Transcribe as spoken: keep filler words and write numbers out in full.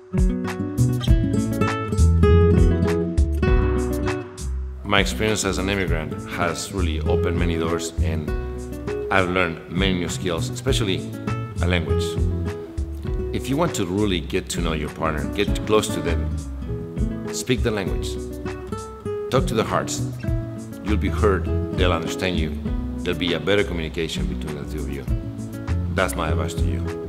My experience as an immigrant has really opened many doors, and I've learned many new skills, especially a language. If you want to really get to know your partner, get close to them, speak the language. Talk to the hearts. You'll be heard, they'll understand you. There'll be a better communication between the two of you. That's my advice to you.